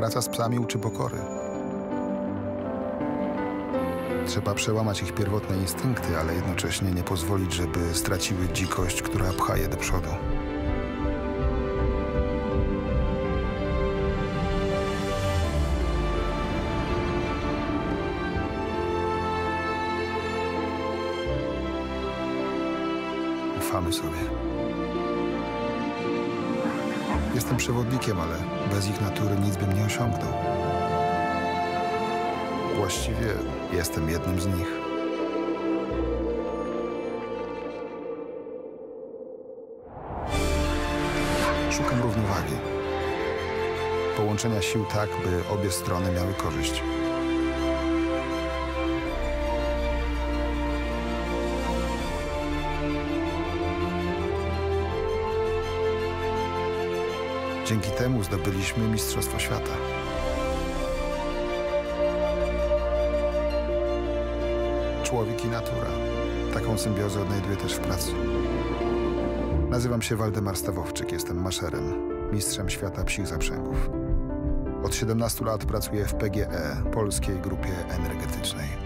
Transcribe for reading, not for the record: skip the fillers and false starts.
Praca z psami uczy pokory. Trzeba przełamać ich pierwotne instynkty, ale jednocześnie nie pozwolić, żeby straciły dzikość, która pcha je do przodu. Ufamy sobie. Jestem przewodnikiem, ale bez ich natury nic bym nie osiągnął. Właściwie jestem jednym z nich. Szukam równowagi. Połączenia sił tak, by obie strony miały korzyść. Dzięki temu zdobyliśmy Mistrzostwo Świata. Człowiek i natura. Taką symbiozę odnajduję też w pracy. Nazywam się Waldemar Stawowczyk, jestem maszerem, mistrzem świata psich zaprzęgów. Od 17 lat pracuję w PGE, Polskiej Grupie Energetycznej.